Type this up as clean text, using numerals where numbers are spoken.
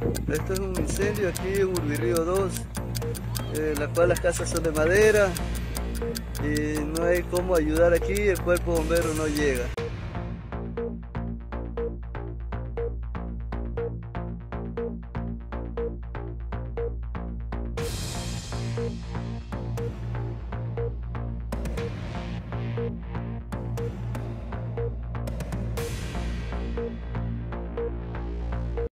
Esto es un incendio aquí en Urbirrío 2, la cual las casas son de madera y no hay cómo ayudar aquí, el cuerpo bombero no llega.